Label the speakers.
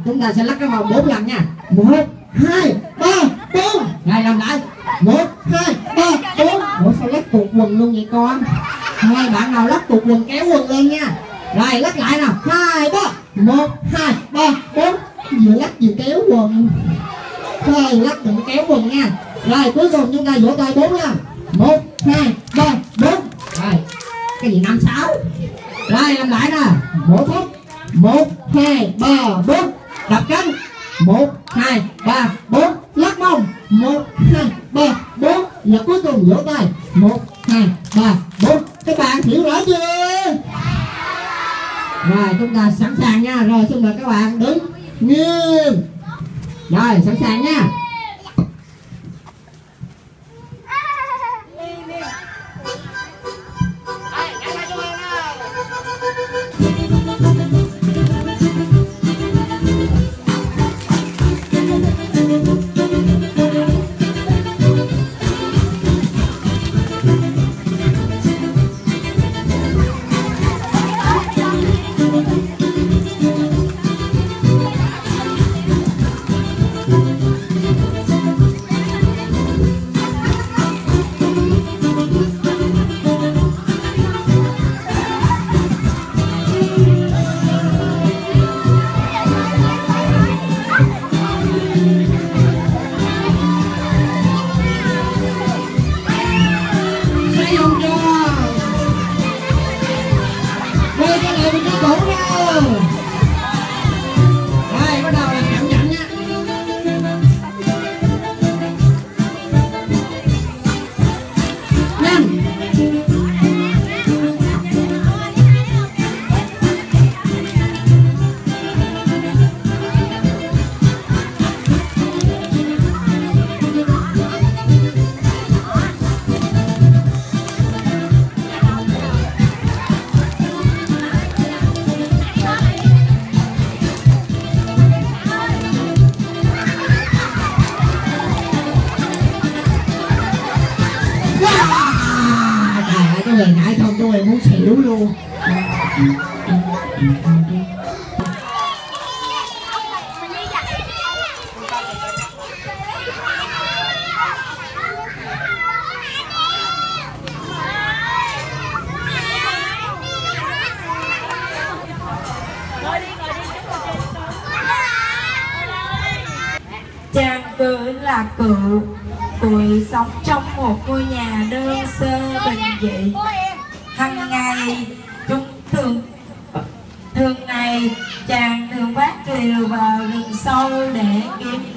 Speaker 1: chúng ta sẽ lắc cái vòng 4 lần nha. 1, 2, 3, 4. Rồi làm lại. 1, 2, 3, 4. Ủa sao lắc tuột quần luôn vậy con? Thôi bạn nào lắc tuột quần kéo quần lên nha. Rồi lắc lại nào. 2, 3. 1, 2, 3, 4. Vừa lắc vừa kéo quần. Thôi lắc đừng kéo quần nha. Rồi cuối cùng chúng ta vỗ tay 4 lần. 1, 2, 3, 4. Rồi cái gì 5, 6. Rồi làm lại nè. Vỗ thấp. 1, 2, 3, 4. Đập cánh. 1, 2, 3, 4. Lắc mông. 1, 2, 3, 4. Và cuối cùng vỗ tay. 1, 2, 3, 4. Các bạn hiểu rõ chưa? Rồi chúng ta sẵn sàng nha. Rồi xin mời các bạn đứng nghiêm. Rồi sẵn sàng nha. Người nãy không tôi muốn xỉu luôn.
Speaker 2: Chàng cười là cựu, tuổi sống trong một ngôi nhà đơn sơ bình dị. Hằng ngày thường ngày chàng thường vác rìu vào rừng sâu để kiếm